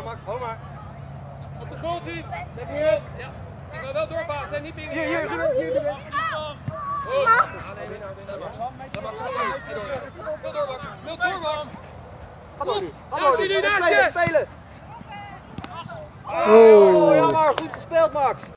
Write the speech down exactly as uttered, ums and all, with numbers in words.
maar, Max, hou maar. Op de grond hier. Let hier. Ja. Ik wil wel doorpassen, hè? Niet pingen. Hier, hier, hier, hier, hier. Oh. Ah, nee, nee, nee, nee, Max. Dan Max, ga door. Wil door, Max. Wil door, Max. Ga door nu. Ga Naast door je nu. nu, naast Spelen, je. spelen. Oh. Oh, jammer. Goed gespeeld, Max.